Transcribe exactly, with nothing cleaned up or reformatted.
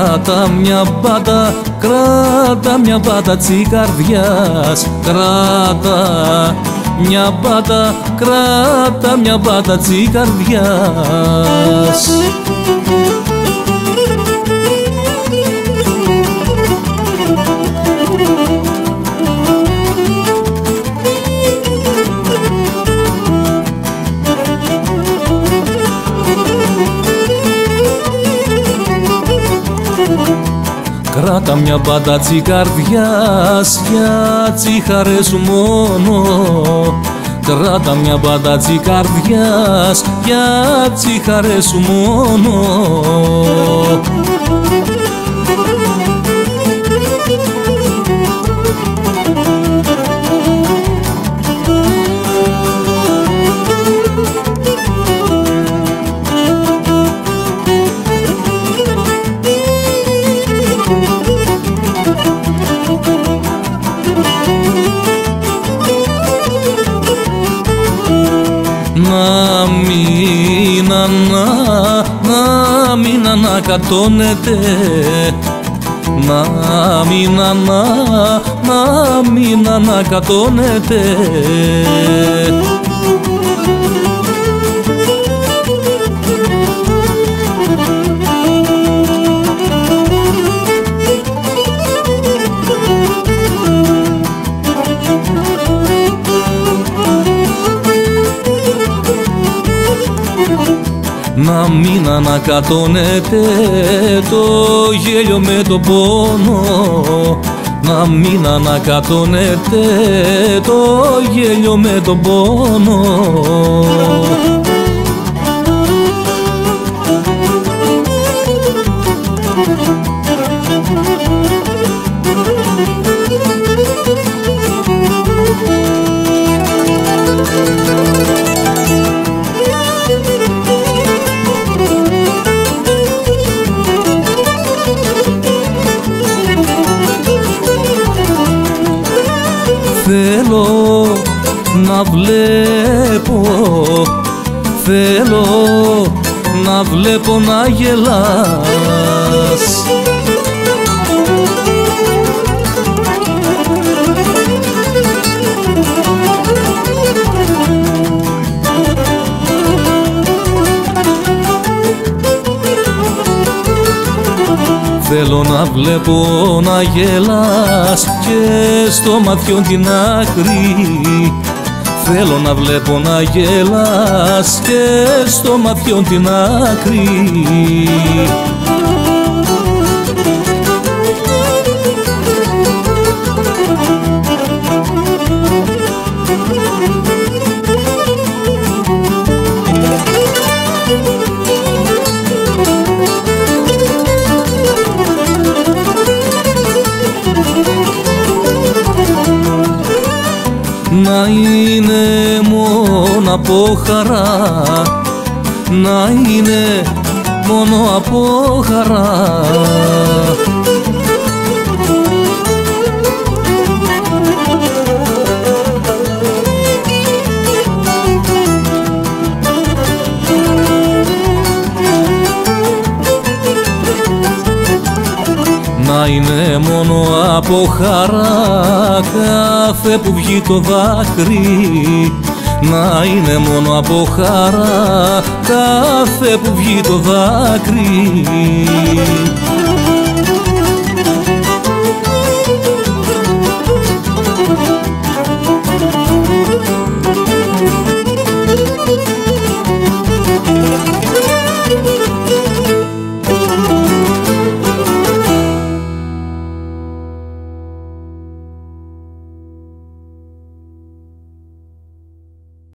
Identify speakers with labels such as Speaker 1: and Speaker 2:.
Speaker 1: Κράτα μια μπάτα, κράτα μια μπάτα της καρδιάς. Κράτα μια μπάτα, κράτα μια μπάτα της καρδιάς. Κράτα μια μπάτα της καρδιάς για τις χαρές σου μόνο. Κράτα μια μπάτα της καρδιάς για τις χαρές σου μόνο. Να μην ανα, να μην ανακατώνετε, να μην ανα, να μην ανακατώνετε. Να μην ανακατώνετε το γέλιο με τον πόνο. Να μην ανακατώνετε το γέλιο με τον πόνο. Θέλω να βλέπω, θέλω να βλέπω να γελάς. Θέλω να βλέπω να γελάς και στο μάτιον την άκρη. Θέλω να βλέπω να γελάς και στο μάτιον την άκρη. Να είναι μόνο από χαρά, να είναι μόνο από χαρά. Να είναι μόνο από χαρά κάθε που βγει το δάκρυ. Να είναι μόνο από χαρά κάθε που βγει το δάκρυ.